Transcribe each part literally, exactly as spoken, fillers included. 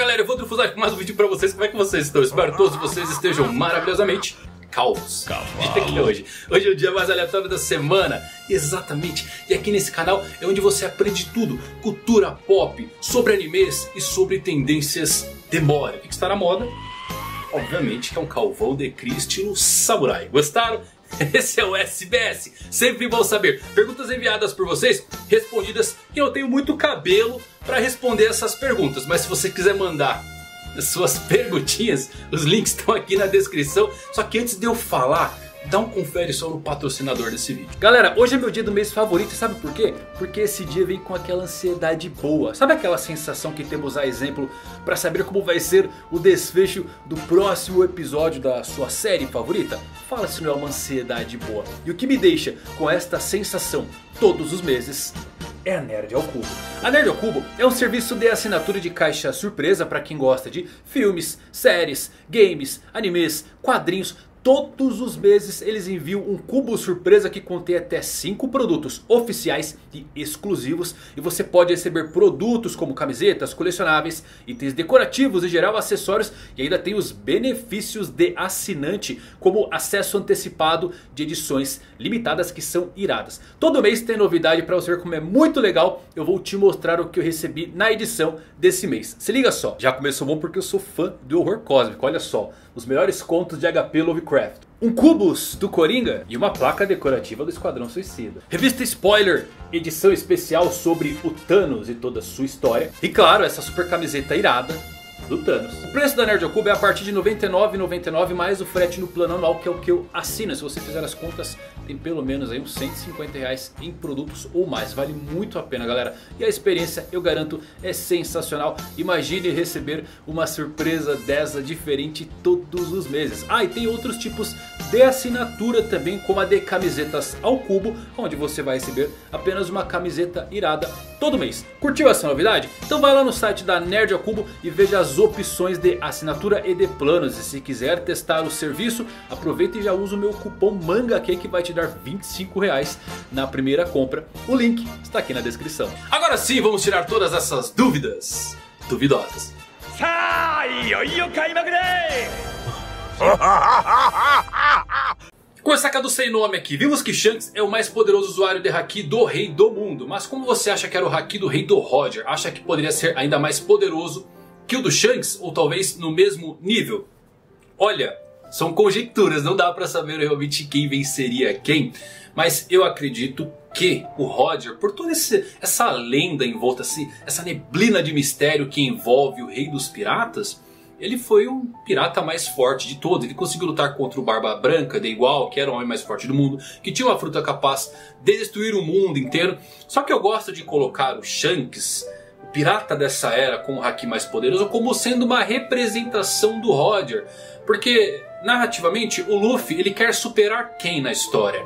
galera, eu vou trufuzar com mais um vídeo pra vocês. Como é que vocês estão? Espero que todos vocês estejam maravilhosamente calvos. hoje. hoje é o dia mais aleatório da semana. Exatamente. E aqui nesse canal é onde você aprende tudo. Cultura pop, sobre animes e sobre tendências de moda. O que está na moda? Obviamente que é um calvão de Cris estilo samurai. Gostaram? Esse é o S B S, sempre bom saber. Perguntas enviadas por vocês, respondidas. E eu tenho muito cabelo para responder essas perguntas. Mas se você quiser mandar suas perguntinhas, os links estão aqui na descrição. Só que antes de eu falar, dá um confere só no patrocinador desse vídeo. Galera, hoje é meu dia do mês favorito e sabe por quê? Porque esse dia vem com aquela ansiedade boa. Sabe aquela sensação que temos a exemplo para saber como vai ser o desfecho do próximo episódio da sua série favorita? Fala se não é uma ansiedade boa. E o que me deixa com esta sensação todos os meses é a Nerd ao Cubo. A Nerd ao Cubo é um serviço de assinatura de caixa surpresa para quem gosta de filmes, séries, games, animes, quadrinhos. Todos os meses eles enviam um cubo surpresa que contém até cinco produtos oficiais e exclusivos. E você pode receber produtos como camisetas, colecionáveis, itens decorativos e geral acessórios. E ainda tem os benefícios de assinante, como acesso antecipado de edições limitadas que são iradas. Todo mês tem novidade para você ver como é muito legal. Eu vou te mostrar o que eu recebi na edição desse mês. Se liga só, já começou bom porque eu sou fã do horror cósmico, olha só. Os melhores contos de H P Lovecraft. Um cubos do Coringa e uma placa decorativa do Esquadrão Suicida. Revista Spoiler, edição especial sobre o Thanos e toda a sua história. E claro, essa super camiseta irada do Thanos. O preço da Nerd ao Cubo é a partir de noventa e nove reais e noventa e nove centavos mais o frete no plano anual, que é o que eu assino. Se você fizer as contas, tem pelo menos aí uns cento e cinquenta reais em produtos ou mais. Vale muito a pena, galera. E a experiência, eu garanto, é sensacional. Imagine receber uma surpresa dessa diferente todos os meses. Ah, e tem outros tipos de assinatura também, como a de camisetas ao cubo, onde você vai receber apenas uma camiseta irada todo mês. Curtiu essa novidade? Então vai lá no site da Nerd ao Cubo e veja as opções de assinatura e de planos. E se quiser testar o serviço, aproveita e já usa o meu cupom MANGAQ, que vai te dar vinte e cinco reais na primeira compra. O link está aqui na descrição. Agora sim, vamos tirar todas essas dúvidas duvidosas. Com essa Cadu sem nome aqui, vimos que Shanks é o mais poderoso usuário de Haki do Rei do Mundo. Mas como você acha que era o Haki do Rei do Roger? Acha que poderia ser ainda mais poderoso que o do Shanks? Ou talvez no mesmo nível? Olha, são conjecturas, não dá pra saber realmente quem venceria quem. Mas eu acredito que o Roger, por toda esse, essa lenda envolta, assim, essa neblina de mistério que envolve o Rei dos Piratas, ele foi um pirata mais forte de todos. Ele conseguiu lutar contra o Barba Branca de igual, que era o homem mais forte do mundo, que tinha uma fruta capaz de destruir o mundo inteiro. Só que eu gosto de colocar o Shanks, o pirata dessa era, com o Haki mais poderoso, como sendo uma representação do Roger. Porque narrativamente o Luffy, ele quer superar quem na história?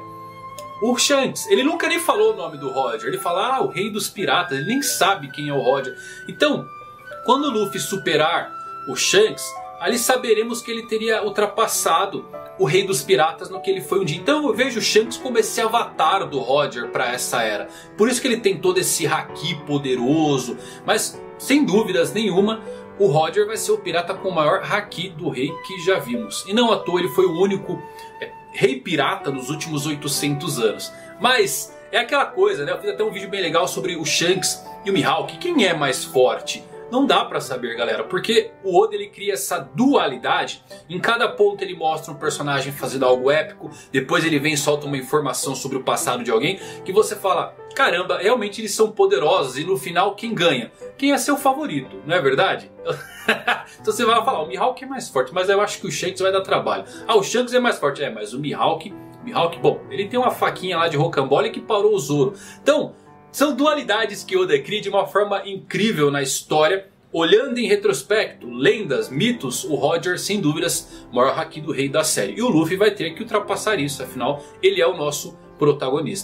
O Shanks. Ele nunca nem falou o nome do Roger. Ele fala, ah, o Rei dos Piratas. Ele nem sabe quem é o Roger. Então, quando o Luffy superar o Shanks, ali saberemos que ele teria ultrapassado o Rei dos Piratas no que ele foi um dia. Então eu vejo o Shanks como esse avatar do Roger para essa era. Por isso que ele tem todo esse Haki poderoso. Mas sem dúvidas nenhuma, o Roger vai ser o pirata com o maior Haki do rei que já vimos. E não à toa ele foi o único é, rei pirata nos últimos oitocentos anos. Mas é aquela coisa, né? Eu fiz até um vídeo bem legal sobre o Shanks e o Mihawk. Quem é mais forte? Não dá pra saber, galera, porque o Oda ele cria essa dualidade. Em cada ponto ele mostra um personagem fazendo algo épico, depois ele vem e solta uma informação sobre o passado de alguém, que você fala, caramba, realmente eles são poderosos. E no final quem ganha? Quem é seu favorito, não é verdade? Então você vai falar, o Mihawk é mais forte, mas eu acho que o Shanks vai dar trabalho. Ah, o Shanks é mais forte, é, mas o Mihawk, o Mihawk, bom, ele tem uma faquinha lá de rocambole que parou o Zoro. Então, são dualidades que Oda cria de uma forma incrível na história. Olhando em retrospecto, lendas, mitos, o Roger sem dúvidas o maior Haki do rei da série. E o Luffy vai ter que ultrapassar isso, afinal ele é o nosso protagonista.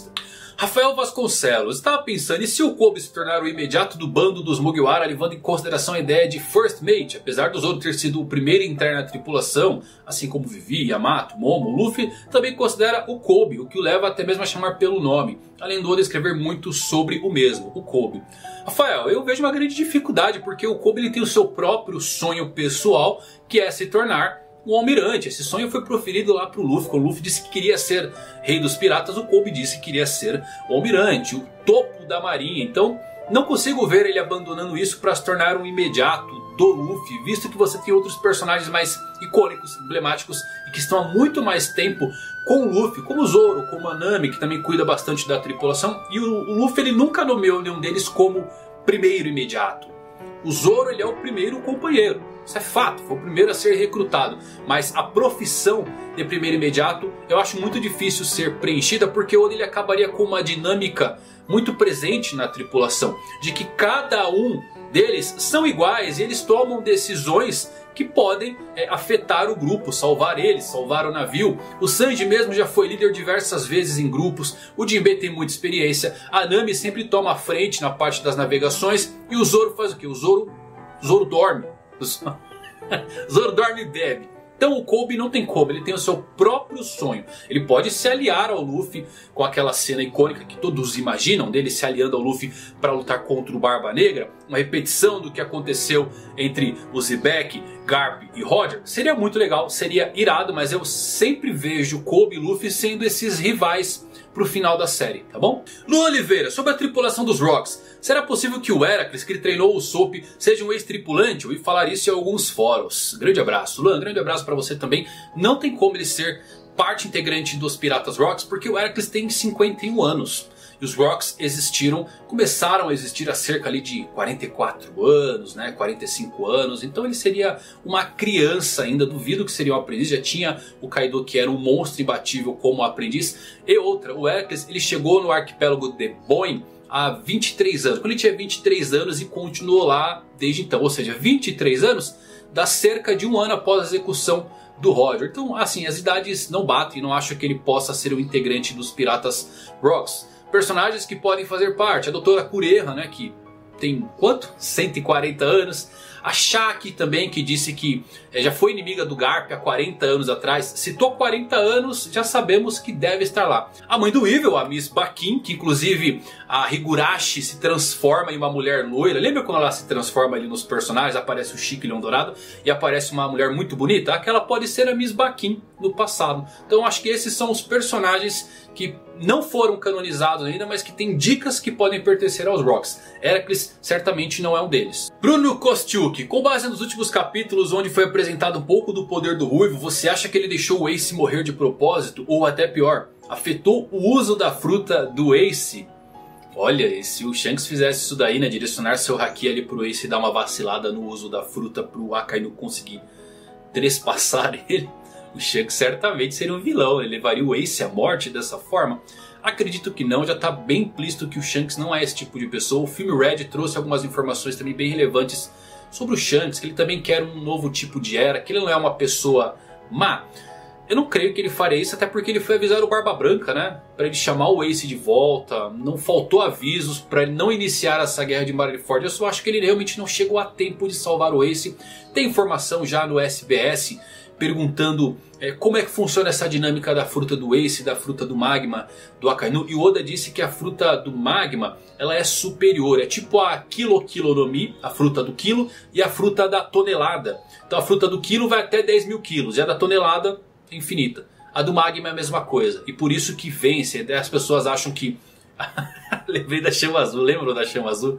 Rafael Vasconcelos estava pensando, e se o Kobe se tornar o imediato do bando dos Mugiwara, levando em consideração a ideia de First Mate? Apesar do Zoro ter sido o primeiro a entrar na tripulação, assim como Vivi, Yamato, Momo, Luffy também considera o Kobe, o que o leva até mesmo a chamar pelo nome, além do Oda escrever muito sobre o mesmo, o Kobe. Rafael, eu vejo uma grande dificuldade, porque o Kobe ele tem o seu próprio sonho pessoal, que é se tornar um almirante. Esse sonho foi proferido lá pro Luffy. Quando o Luffy disse que queria ser rei dos piratas, o Kobe disse que queria ser o almirante, o topo da marinha. Então não consigo ver ele abandonando isso para se tornar um imediato do Luffy, visto que você tem outros personagens mais icônicos, emblemáticos e que estão há muito mais tempo com o Luffy, como o Zoro, como a Nami, que também cuida bastante da tripulação. E o, o Luffy ele nunca nomeou nenhum deles como primeiro imediato. O Zoro ele é o primeiro companheiro. Isso é fato, foi o primeiro a ser recrutado. Mas a profissão de primeiro imediato eu acho muito difícil ser preenchida, porque o Oda ele acabaria com uma dinâmica muito presente na tripulação, de que cada um deles são iguais e eles tomam decisões que podem é, afetar o grupo, salvar eles, salvar o navio. O Sanji mesmo já foi líder diversas vezes em grupos. O Jinbei tem muita experiência. A Nami sempre toma a frente na parte das navegações. E o Zoro faz o que? O Zoro, Zoro dorme. Zoro dorme e bebe. Então o Kobe não tem como, ele tem o seu próprio sonho. Ele pode se aliar ao Luffy com aquela cena icônica que todos imaginam, dele se aliando ao Luffy para lutar contra o Barba Negra. Uma repetição do que aconteceu entre o Zebek, Garp e Roger. Seria muito legal, seria irado, mas eu sempre vejo Kobe e Luffy sendo esses rivais pro final da série, tá bom? Luan Oliveira, sobre a tripulação dos Rocks. Será possível que o Heracles, que treinou o Soap, seja um ex-tripulante? Eu ouvi falar isso em alguns fóruns. Grande abraço. Luan, grande abraço pra você também. Não tem como ele ser parte integrante dos Piratas Rocks, porque o Heracles tem cinquenta e um anos. E os Rocks existiram, começaram a existir há cerca ali de quarenta e quatro anos, né? quarenta e cinco anos. Então ele seria uma criança ainda, duvido que seria um aprendiz. Já tinha o Kaido, que era um monstro imbatível como aprendiz. E outra, o Heracles ele chegou no arquipélago de Boim há vinte e três anos. Quando ele tinha vinte e três anos e continuou lá desde então. Ou seja, vinte e três anos dá cerca de um ano após a execução do Roger. Então assim, as idades não batem. Não acho que ele possa ser um integrante dos Piratas Rocks. Personagens que podem fazer parte. A doutora Kureha, né, que tem quanto? cento e quarenta anos. A Shaki também, que disse que é, já foi inimiga do Garp há quarenta anos atrás. Citou quarenta anos, já sabemos que deve estar lá. A mãe do Evil, a Miss Baquin, que inclusive a Higurashi se transforma em uma mulher loira. Lembra quando ela se transforma ali nos personagens? Aparece o Chique Leão Dourado e aparece uma mulher muito bonita. Aquela pode ser a Miss Baquin no passado. Então acho que esses são os personagens que não foram canonizados ainda, mas que tem dicas que podem pertencer aos Rocks. Heracles certamente não é um deles. Bruno Kostiuk, com base nos últimos capítulos onde foi apresentado um pouco do poder do Ruivo, você acha que ele deixou o Ace morrer de propósito? Ou até pior, afetou o uso da fruta do Ace? Olha, e se o Shanks fizesse isso daí, né, direcionar seu haki ali pro Ace e dar uma vacilada no uso da fruta pro Akainu conseguir trespassar ele, o Shanks certamente seria um vilão. Ele levaria o Ace à morte dessa forma? Acredito que não, já está bem implícito que o Shanks não é esse tipo de pessoa. O filme Red trouxe algumas informações também bem relevantes sobre o Shanks, que ele também quer um novo tipo de era, que ele não é uma pessoa má. Eu não creio que ele faria isso, até porque ele foi avisar o Barba Branca, né, para ele chamar o Ace de volta. Não faltou avisos para ele não iniciar essa guerra de Marineford. Eu só acho que ele realmente não chegou a tempo de salvar o Ace. Tem informação já no S B S perguntando é, como é que funciona essa dinâmica da fruta do Ace e da fruta do Magma do Akainu. E o Oda disse que a fruta do Magma ela é superior. É tipo a Kilo Kilo no Mi, a fruta do quilo, e a fruta da tonelada. Então a fruta do quilo vai até dez mil quilos. E a da tonelada é infinita. A do Magma é a mesma coisa. E por isso que vence. Até as pessoas acham que... Lembrei da chama azul. Lembram da chama azul?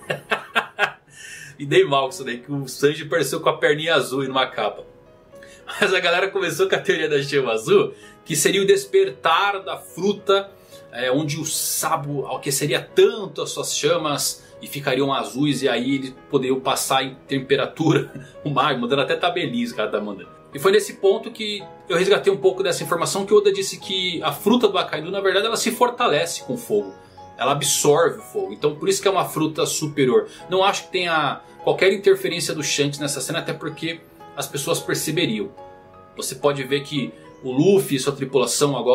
E dei mal com isso daí. Que o Sanji apareceu com a perninha azul e numa capa. Mas a galera começou com a teoria da chama azul, que seria o despertar da fruta, é, onde o Sabo aqueceria tanto as suas chamas e ficariam azuis, e aí eles poderiam passar em temperatura o magma, dando até tabelinhos que ela tá mandando. E foi nesse ponto que eu resgatei um pouco dessa informação, que o Oda disse que a fruta do Akainu, na verdade, ela se fortalece com o fogo. Ela absorve o fogo, então por isso que é uma fruta superior. Não acho que tenha qualquer interferência do Shanks nessa cena, até porque as pessoas perceberiam. Você pode ver que o Luffy e sua tripulação agora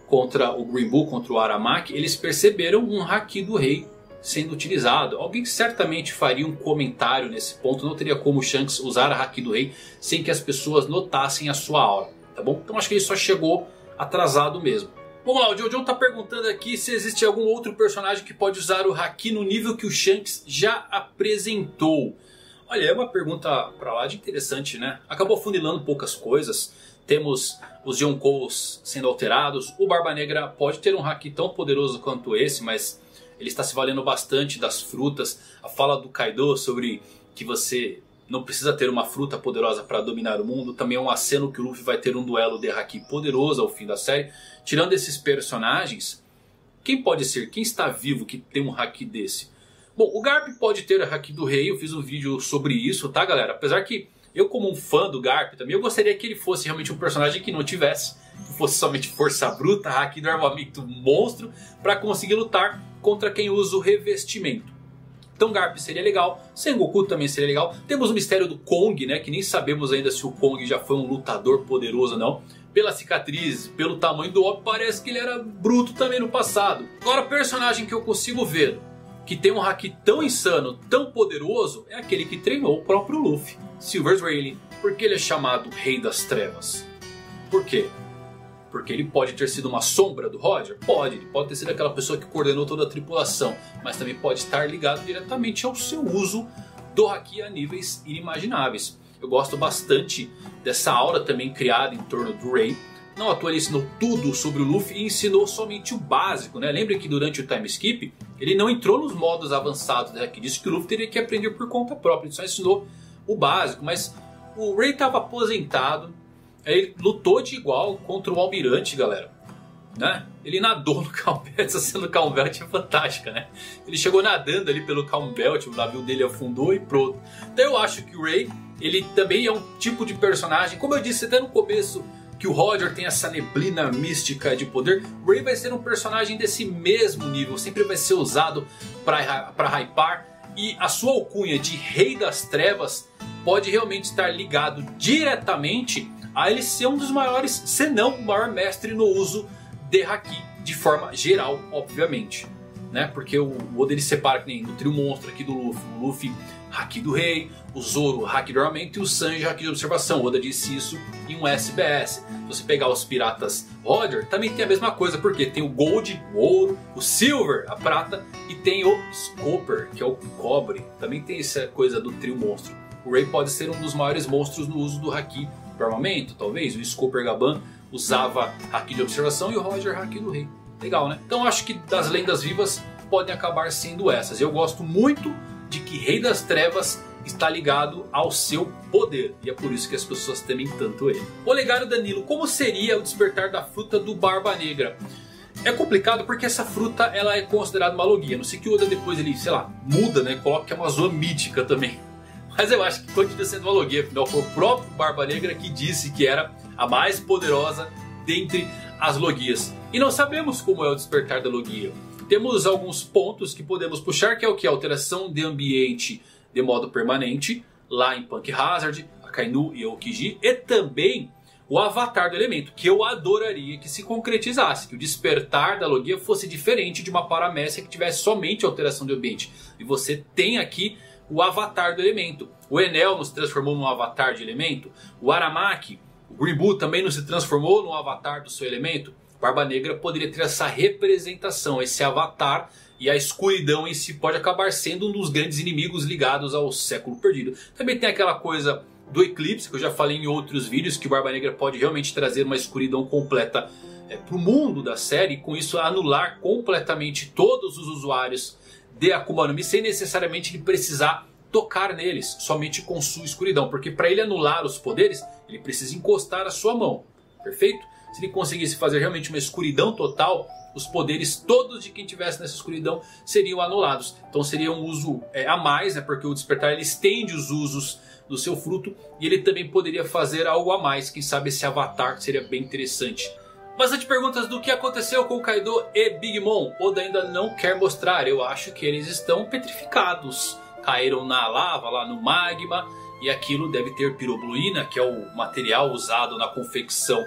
contra o Green Bull, contra o Aramaki, eles perceberam um Haki do Rei sendo utilizado. Alguém que certamente faria um comentário nesse ponto. Não teria como o Shanks usar a Haki do Rei sem que as pessoas notassem a sua aura, tá bom? Então acho que ele só chegou atrasado mesmo. Vamos lá, o Jojo tá perguntando aqui se existe algum outro personagem que pode usar o Haki no nível que o Shanks já apresentou. Olha, é uma pergunta pra lá de interessante, né? Acabou funilando poucas coisas. Temos os Yonkous sendo alterados. O Barba Negra pode ter um Haki tão poderoso quanto esse, mas ele está se valendo bastante das frutas. A fala do Kaido sobre que você não precisa ter uma fruta poderosa para dominar o mundo também é um aceno que o Luffy vai ter um duelo de Haki poderoso ao fim da série. Tirando esses personagens, quem pode ser? Quem está vivo que tem um Haki desse? Bom, o Garp pode ter a Haki do Rei. Eu fiz um vídeo sobre isso, tá, galera? Apesar que eu, como um fã do Garp também, eu gostaria que ele fosse realmente um personagem que não tivesse, que fosse somente força bruta, Haki do armamento monstro, para conseguir lutar contra quem usa o revestimento. Então Garp seria legal, Sengoku também seria legal. Temos o mistério do Kong, né, que nem sabemos ainda se o Kong já foi um lutador poderoso ou não. Pela cicatriz, pelo tamanho do óbvio, parece que ele era bruto também no passado. Agora, o personagem que eu consigo ver que tem um Haki tão insano, tão poderoso, é aquele que treinou o próprio Luffy, Silvers Rayleigh. Por que ele é chamado Rei das Trevas? Por quê? Porque ele pode ter sido uma sombra do Roger? Pode, ele pode ter sido aquela pessoa que coordenou toda a tripulação. Mas também pode estar ligado diretamente ao seu uso do Haki a níveis inimagináveis. Eu gosto bastante dessa aura também criada em torno do Ray. Não à toa ele ensinou tudo sobre o Luffy e ensinou somente o básico, né? Lembre que durante o time skip ele não entrou nos modos avançados, né? Que disse que o Luffy teria que aprender por conta própria. Ele só ensinou o básico, mas o Ray estava aposentado. Ele lutou de igual contra o Almirante, galera, né? Ele nadou no Calm Belt. Essa cena do Calm Belt é fantástica, né? Ele chegou nadando ali pelo Calm Belt, o navio dele afundou e pronto. Então eu acho que o Ray, ele também é um tipo de personagem, como eu disse até no começo, que o Roger tem essa neblina mística de poder. O Ray vai ser um personagem desse mesmo nível, sempre vai ser usado para hypar. E a sua alcunha de Rei das Trevas pode realmente estar ligado diretamente a ele ser um dos maiores, se não o maior mestre no uso de Haki, de forma geral, obviamente, né? Porque o Oda ele separa, que nem no trio monstro aqui do Luffy, o Luffy Haki do Rei, o Zoro Haki do armamento e o Sanji Haki de observação. O Oda disse isso em um S B S. Se você pegar os piratas Roger, também tem a mesma coisa, porque tem o Gold, o ouro, o Silver, a prata, e tem o Scopper, que é o cobre. Também tem essa coisa do trio monstro. O Ray pode ser um dos maiores monstros no uso do Haki do armamento, talvez. O Scopper Gaban usava Haki de observação e o Roger Haki do Rei. Legal, né? Então acho que das lendas vivas podem acabar sendo essas. Eu gosto muito de que Rei das Trevas está ligado ao seu poder. E é por isso que as pessoas temem tanto ele. Olegário Danilo, como seria o despertar da fruta do Barba Negra? É complicado porque essa fruta ela é considerada uma logia. Não sei que o Oda depois ele, sei lá, muda, né? Coloca que é uma zona mítica também. Mas eu acho que continua sendo uma logia. Afinal foi o próprio Barba Negra que disse que era a mais poderosa dentre as logias. E não sabemos como é o despertar da logia. Temos alguns pontos que podemos puxar, que é o que? A alteração de ambiente de modo permanente, lá em Punk Hazard, Akainu e Aokiji. E também o avatar do elemento, que eu adoraria que se concretizasse. Que o despertar da logia fosse diferente de uma paramécia que tivesse somente alteração de ambiente. E você tem aqui o avatar do elemento. O Enel nos transformou num avatar de elemento. O Aramaki, o Green Bull também não se transformou num avatar do seu elemento. Barba Negra poderia ter essa representação, esse avatar, e a escuridão em si pode acabar sendo um dos grandes inimigos ligados ao século perdido. Também tem aquela coisa do eclipse, que eu já falei em outros vídeos, que o Barba Negra pode realmente trazer uma escuridão completa é, para o mundo da série, e com isso anular completamente todos os usuários de Akuma no Mi, sem necessariamente ele precisar tocar neles, somente com sua escuridão. Porque para ele anular os poderes, ele precisa encostar a sua mão, perfeito? Se ele conseguisse fazer realmente uma escuridão total, os poderes todos de quem estivesse nessa escuridão seriam anulados. Então seria um uso é, a mais, né? Porque o despertar ele estende os usos do seu fruto. E ele também poderia fazer algo a mais. Quem sabe esse avatar seria bem interessante. Bastante perguntas do que aconteceu com Kaido e Big Mom. Oda ainda não quer mostrar. Eu acho que eles estão petrificados. Caíram na lava, lá no magma. E aquilo deve ter pirobluína, que é o material usado na confecção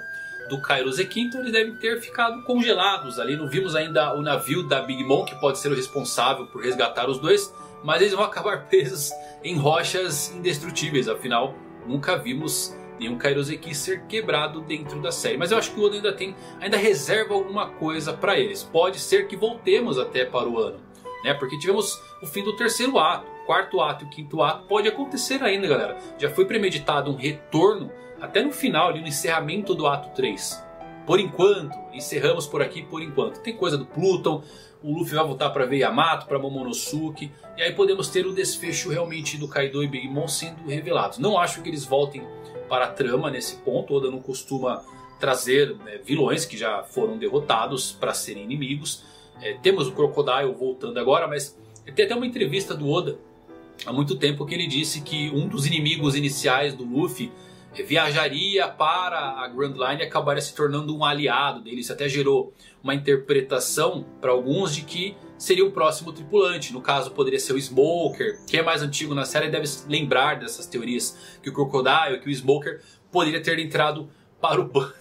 do Kairoseki, então eles devem ter ficado congelados ali. Não vimos ainda o navio da Big Mom, que pode ser o responsável por resgatar os dois, mas eles vão acabar presos em rochas indestrutíveis, afinal nunca vimos nenhum Kairoseki ser quebrado dentro da série. Mas eu acho que o Oda ainda tem, ainda reserva alguma coisa para eles. Pode ser que voltemos até para o ano, né? Porque tivemos o fim do terceiro ato, quarto ato e o quinto ato. Pode acontecer ainda, galera. Já foi premeditado um retorno até no final, ali no encerramento do ato três. Por enquanto, encerramos por aqui por enquanto. Tem coisa do Pluton, o Luffy vai voltar para ver Yamato, para Momonosuke. E aí podemos ter o desfecho realmente do Kaido e Big Mom sendo revelados. Não acho que eles voltem para a trama nesse ponto. Oda não costuma trazer né, vilões que já foram derrotados para serem inimigos. É, temos o Crocodile voltando agora, mas tem até uma entrevista do Oda há muito tempo que ele disse que um dos inimigos iniciais do Luffy viajaria para a Grand Line e acabaria se tornando um aliado dele. Isso até gerou uma interpretação para alguns de que seria o próximo tripulante. No caso poderia ser o Smoker, que é mais antigo na série e deve lembrar dessas teorias, que o Crocodile, que o Smoker poderia ter entrado para o bando.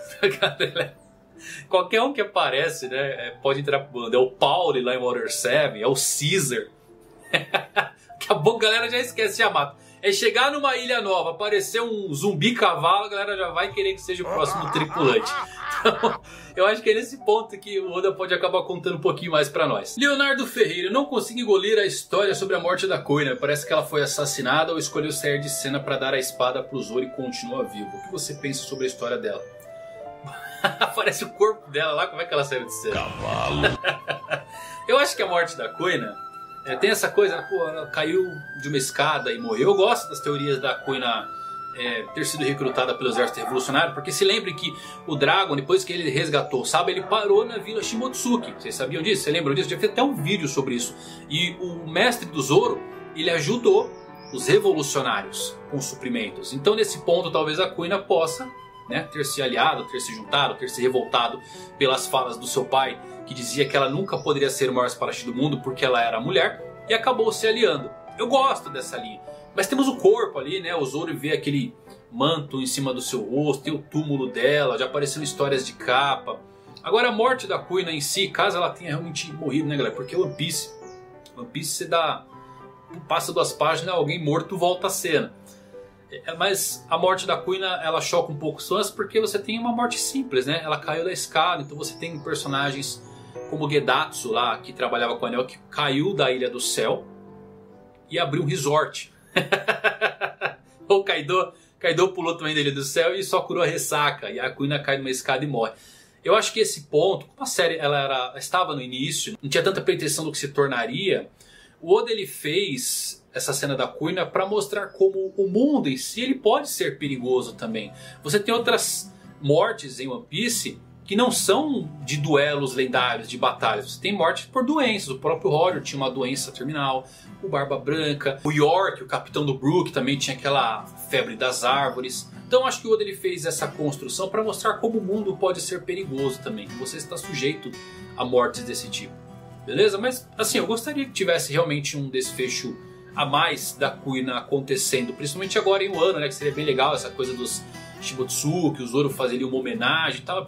Qualquer um que aparece, né, pode entrar para o bando. É o Pauli lá em Water sete, é o Caesar. Daqui a pouco a galera já esquece de Yamato. É chegar numa ilha nova, aparecer um zumbi cavalo, a galera já vai querer que seja o próximo tripulante. Então, eu acho que é nesse ponto que o Oda pode acabar contando um pouquinho mais pra nós. Leonardo Ferreira, não consigo engolir a história sobre a morte da Kuina. Parece que ela foi assassinada ou escolheu sair de cena pra dar a espada pro Zoro e continua vivo. O que você pensa sobre a história dela? Aparece o corpo dela lá, como é que ela saiu de cena? Cavalo. Eu acho que a morte da Kuina... É, tem essa coisa, pô, ela caiu de uma escada e morreu. Eu gosto das teorias da Kuina é, ter sido recrutada pelo exército revolucionário, porque se lembre que o Dragon, depois que ele resgatou o Saba, ele parou na vila Shimotsuki. Vocês sabiam disso? Vocês lembram disso? Já fez até um vídeo sobre isso. E o mestre do Zoro, ele ajudou os revolucionários com suprimentos. Então nesse ponto talvez a Kuina possa né, ter se aliado, ter se juntado, ter se revoltado pelas falas do seu pai, que dizia que ela nunca poderia ser o maior espadachim do mundo porque ela era mulher, e acabou se aliando. Eu gosto dessa linha. Mas temos o corpo ali, né? O Zoro vê aquele manto em cima do seu rosto, tem o túmulo dela, já apareceram histórias de capa. Agora a morte da Kuina em si, caso ela tenha realmente morrido, né, galera? Porque One Piece, One Piece você dá, passa duas páginas, alguém morto volta à cena. Mas a morte da Kuina, ela choca um pouco os fãs porque você tem uma morte simples, né? Ela caiu da escada, então você tem personagens como o Gedatsu lá, que trabalhava com o Anel, que caiu da Ilha do Céu e abriu um resort. O Kaido, Kaido pulou também da Ilha do Céu e só curou a ressaca. E a Kuina cai numa escada e morre. Eu acho que esse ponto, como a série ela era, estava no início, não tinha tanta pretensão do que se tornaria, o Oda ele fez essa cena da Kuina para mostrar como o mundo em si ele pode ser perigoso também. Você tem outras mortes em One Piece que não são de duelos lendários, de batalhas. Você tem mortes por doenças. O próprio Horror tinha uma doença terminal. O Barba Branca. O York, o capitão do Brook, também tinha aquela febre das árvores. Então acho que o Oda ele fez essa construção para mostrar como o mundo pode ser perigoso também. Você está sujeito a mortes desse tipo. Beleza? Mas assim, eu gostaria que tivesse realmente um desfecho a mais da Kuina acontecendo. Principalmente agora em Wano, né? Que seria bem legal essa coisa dos Shimotsuki, o Zoro fazer ali uma homenagem e tal.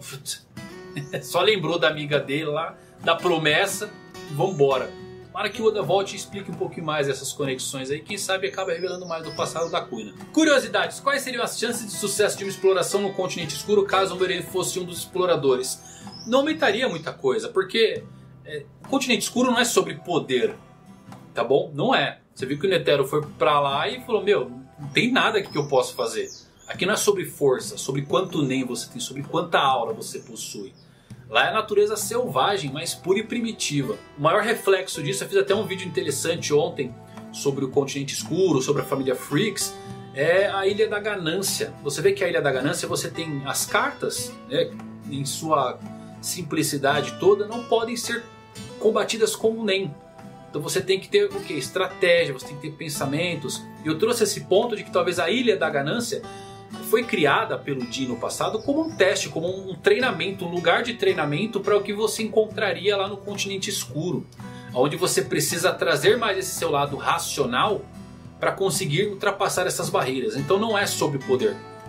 Só lembrou da amiga dele lá, da promessa, e vambora. Para que o Oda volte e explique um pouquinho mais essas conexões aí, quem sabe acaba revelando mais do passado da Kuina. Curiosidades, quais seriam as chances de sucesso de uma exploração no continente escuro caso o Meren fosse um dos exploradores? Não aumentaria muita coisa, porque é, o continente escuro não é sobre poder, tá bom? Não é. Você viu que o Netero foi pra lá e falou, meu, não tem nada aqui que eu possa fazer. Aqui não é sobre força, sobre quanto nem você tem, sobre quanta aura você possui. Lá é a natureza selvagem, mais pura e primitiva. O maior reflexo disso, eu fiz até um vídeo interessante ontem sobre o continente escuro, sobre a família Freaks, é a Ilha da Ganância. Você vê que a Ilha da Ganância você tem as cartas, né, em sua simplicidade toda, não podem ser combatidas com o Nen. Então você tem que ter o que? Estratégia, você tem que ter pensamentos. E eu trouxe esse ponto de que talvez a Ilha da Ganância foi criada pelo Jin no passado como um teste, como um treinamento, um lugar de treinamento para o que você encontraria lá no continente escuro. Onde você precisa trazer mais esse seu lado racional para conseguir ultrapassar essas barreiras. Então não é sobre poder.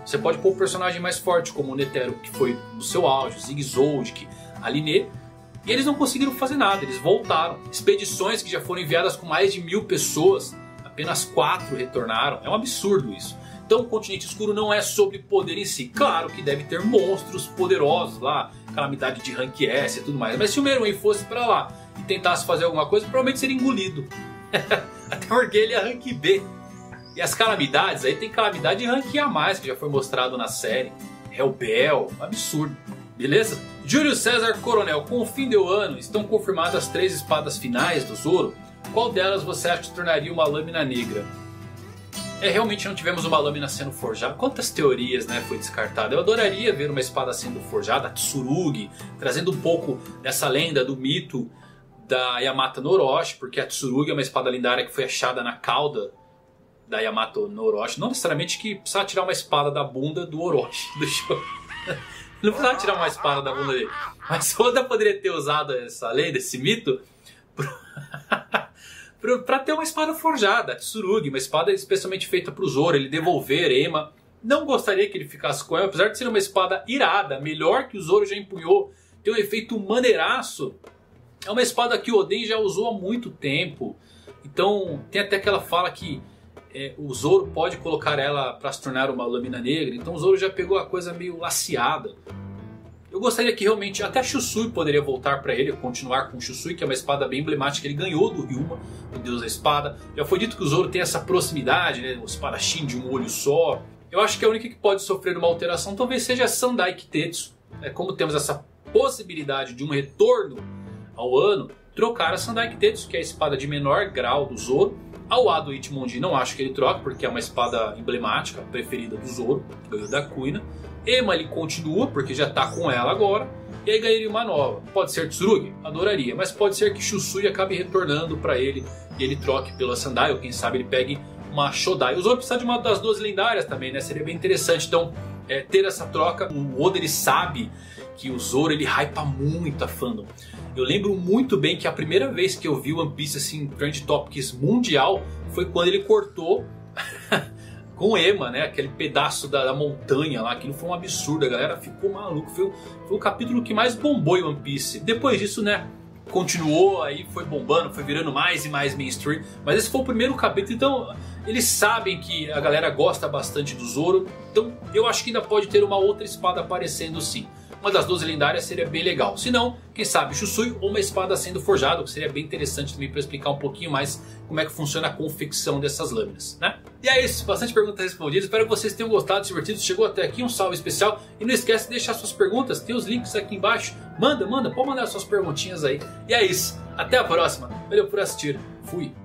Você pode pôr o personagem mais forte, como o Netero, que foi no seu auge, Zig Zoldyck, a Linné. E eles não conseguiram fazer nada, eles voltaram. Expedições que já foram enviadas com mais de mil pessoas, apenas quatro retornaram. É um absurdo isso. Então o Continente Escuro não é sobre poder em si. Claro que deve ter monstros poderosos lá, calamidade de rank S e tudo mais. Mas se o Meruem fosse pra lá e tentasse fazer alguma coisa, provavelmente seria engolido. Até porque ele é rank B. E as calamidades, aí tem calamidade de rank A mais, que já foi mostrado na série. Hellbell, um absurdo. Beleza? Júlio César Coronel, com o fim do ano, estão confirmadas as três espadas finais do Zoro. Qual delas você acha que tornaria uma lâmina negra? É, realmente não tivemos uma lâmina sendo forjada. Quantas teorias, né, foi descartada. Eu adoraria ver uma espada sendo forjada, a Tsurugi, trazendo um pouco dessa lenda do mito da Yamato no Orochi, porque a Tsurugi é uma espada lendária que foi achada na cauda da Yamato no Orochi. Não necessariamente que precisava tirar uma espada da bunda do Orochi, do show. Não precisava tirar uma espada da bunda dele. Mas Oda poderia ter usado essa lenda, esse mito, para ter uma espada forjada, a Tsurugi, uma espada especialmente feita para o Zoro, ele devolver Ema. Não gostaria que ele ficasse com ela, apesar de ser uma espada irada, melhor que o Zoro já empunhou, tem um efeito maneiraço. É uma espada que o Oden já usou há muito tempo. Então tem até aquela fala que é, o Zoro pode colocar ela para se tornar uma lâmina negra. Então o Zoro já pegou a coisa meio laceada. Eu gostaria que realmente até a Shusui poderia voltar para ele, continuar com o Shusui, que é uma espada bem emblemática. Ele ganhou do Ryuma, o deus da espada. Já foi dito que o Zoro tem essa proximidade, né, o espadachim de um olho só. Eu acho que a única que pode sofrer uma alteração talvez seja a Sandai Kitetsu. É, como temos essa possibilidade de um retorno ao ano, trocar a Sandai Kitetsu, que é a espada de menor grau do Zoro. Ao Ado Ichimonji não acho que ele troque, porque é uma espada emblemática, preferida do Zoro, ganhou da Kuina. Ema ele continua, porque já está com ela agora. E aí ganharia uma nova. Pode ser Tsurugi? Adoraria. Mas pode ser que Shusui acabe retornando para ele e ele troque pela Sandai, ou quem sabe ele pegue uma Shodai. O Zoro precisa de uma das duas lendárias também, né? Seria bem interessante então é, ter essa troca. O Oda ele sabe que o Zoro ele hypa muito a fandom. Eu lembro muito bem que a primeira vez que eu vi One Piece assim, Trend Topics mundial foi quando ele cortou com Ema, né? Aquele pedaço da, da montanha lá. Aquilo foi um absurdo, a galera ficou maluca. Foi, foi o capítulo que mais bombou em One Piece. Depois disso, né, continuou, aí foi bombando, foi virando mais e mais mainstream. Mas esse foi o primeiro capítulo, então eles sabem que a galera gosta bastante do Zoro. Então eu acho que ainda pode ter uma outra espada aparecendo sim. Uma das duas lendárias seria bem legal. Se não, quem sabe Shusui ou uma espada sendo forjada, o que seria bem interessante também para explicar um pouquinho mais como é que funciona a confecção dessas lâminas, né? E é isso, bastante perguntas respondidas. Espero que vocês tenham gostado, se divertido. Chegou até aqui, um salve especial. E não esquece de deixar suas perguntas, tem os links aqui embaixo. Manda, manda, pode mandar suas perguntinhas aí. E é isso, até a próxima. Valeu por assistir, fui.